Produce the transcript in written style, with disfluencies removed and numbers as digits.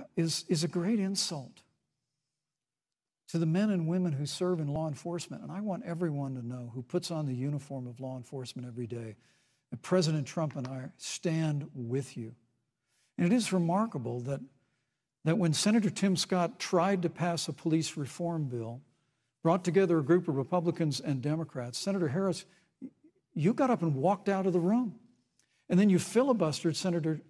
is a great insult to the men and women who serve in law enforcement. And I want everyone to know who puts on the uniform of law enforcement every day that President Trump and I stand with you. And it is remarkable that when Senator Tim Scott tried to pass a police reform bill, brought together a group of Republicans and Democrats, Senator Harris, you got up and walked out of the room. And then you filibustered Senator